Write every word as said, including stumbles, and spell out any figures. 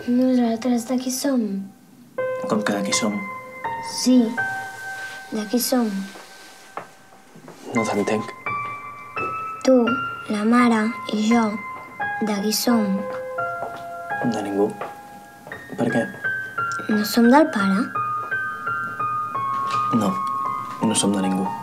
Nosaltres de qui som? Com que de qui som? Sí, de qui som? No t'entenc. Tu, la mare i jo, de qui som? De ningú. Per què? No som del pare? No, no som de ningú.